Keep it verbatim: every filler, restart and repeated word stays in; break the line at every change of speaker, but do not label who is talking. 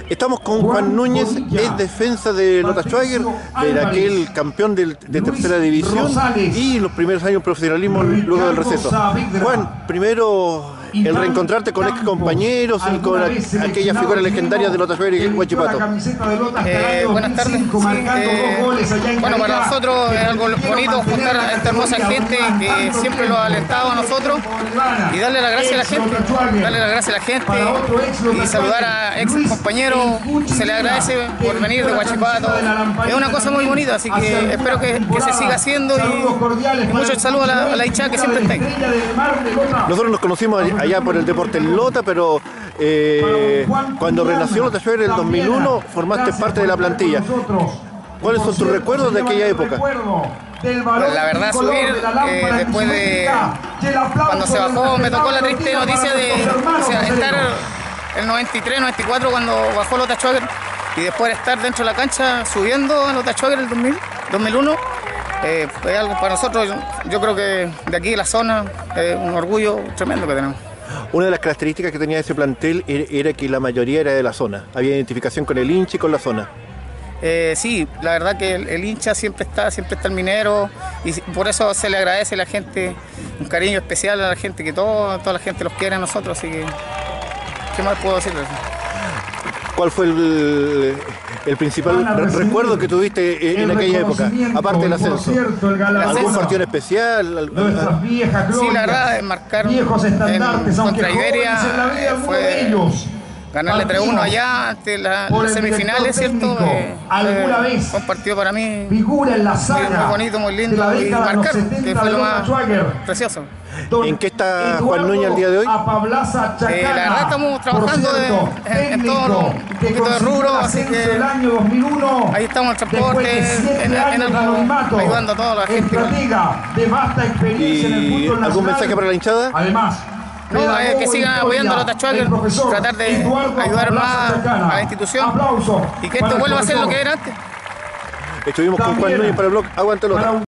Estamos con Juan Núñez, es defensa de Lota Schwager, de aquel campeón de, de tercera división y los primeros años de profesionalismo luego del receso. Juan, primero el reencontrarte con ex compañeros y con aquellas figuras legendarias de Lota Schwager y Huachipato.
Eh, buenas tardes. Sí, eh, bueno, para nosotros es algo bonito juntar a esta hermosa gente que siempre lo ha alentado a nosotros y darle las gracias a la gente, darle las gracias a la gente y saludar a ex compañeros. Se le agradece por venir de Huachipato. Es una cosa muy bonita, así que espero que, que se siga haciendo y, y muchos saludos a la, a la hinchada que siempre está ahí.
Nosotros nos conocimos allá por el deporte en Lota, pero eh, cuando renació Lota Schwager en el dos mil uno formaste parte de la plantilla. ¿Cuáles son tus recuerdos de aquella época?
La verdad, subir eh, después de cuando se bajó, me tocó la triste noticia de o sea, estar el noventa y tres, noventa y cuatro cuando bajó Lota Schwager y después de estar dentro de la cancha subiendo a Lota Schwager el dos mil, dos mil uno. Eh, es algo para nosotros, yo, yo creo que de aquí de la zona es un orgullo tremendo que tenemos.
Una de las características que tenía ese plantel era que la mayoría era de la zona, había identificación con el hincha y con la zona.
Eh, sí, la verdad que el, el hincha siempre está, siempre está el minero y por eso se le agradece a la gente, un cariño especial a la gente, que todo, toda la gente los quiere a nosotros, así que ¿qué más puedo decirles?
¿Cuál fue el, el principal re recuerdo que tuviste en, en aquella época, aparte del ascenso? ¿Algún partido especial?
Sí, la verdad, marcar en, contra Iberia fue ganarle tres uno allá ante la, las semifinales, ¿cierto? Eh, eh, fue un partido para mí muy, muy bonito, muy lindo y marcar, que fue lo más precioso.
¿En qué está Juan Núñez al día de hoy?
Eh, la verdad estamos trabajando de, en, en todo un poquito de rubro, así que ahí estamos en transporte, en, en algo, ayudando a toda la gente.
¿Y algún mensaje para la hinchada?
No, eh, que sigan apoyando a Lota Schwager, tratar de ayudar más a la institución y que esto vuelva a ser lo que era antes.
Estuvimos con Juan Núñez para el blog Aguante Lota.